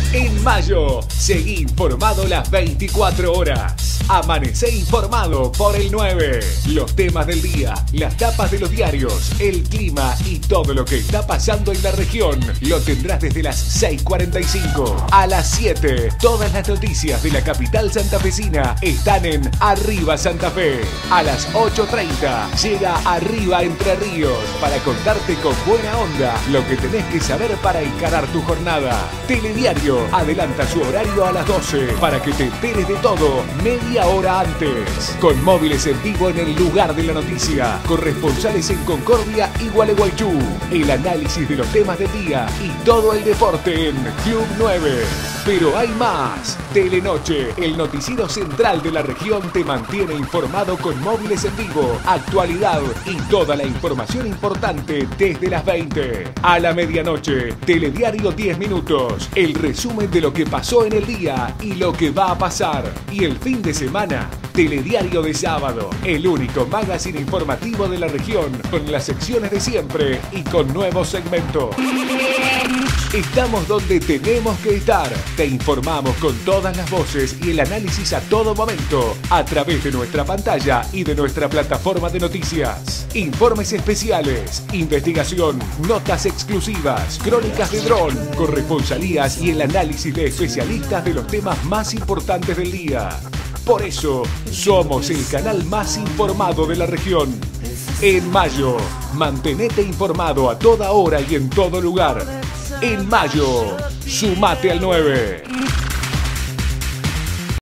En mayo, seguí informado las 24 horas. Amanecé informado por el 9. Los temas del día, las tapas de los diarios, el clima y todo lo que está pasando en la región lo tendrás desde las 6:45. A las 7, todas las noticias de la capital santafesina están en Arriba Santa Fe. A las 8:30 llega Arriba Entre Ríos para contarte con buena onda lo que tenés que saber para encarar tu jornada. Telediario adelanta su horario a las 12 para que te enteres de todo media hora antes. Con móviles en vivo en el lugar de la noticia. Corresponsales en Concordia y Gualeguaychú. El análisis de los temas del día y todo el deporte en Club 9. Pero hay más. Telenoche, el noticiero central de la región, te mantiene informado con móviles en vivo, actualidad y toda la información importante desde las 20. A la medianoche, Telediario 10 minutos, el resumen de lo que pasó en el día y lo que va a pasar. Y el fin de semana, Telediario de sábado, el único magazine informativo de la región, con las secciones de siempre y con nuevos segmentos. Estamos donde tenemos que estar. Te informamos con todas las voces y el análisis a todo momento a través de nuestra pantalla y de nuestra plataforma de noticias. Informes especiales, investigación, notas exclusivas, crónicas de dron, corresponsalías y el análisis de especialistas de los temas más importantes del día. Por eso, somos el canal más informado de la región. En mayo, mantenete informado a toda hora y en todo lugar. En mayo, sumate al 9.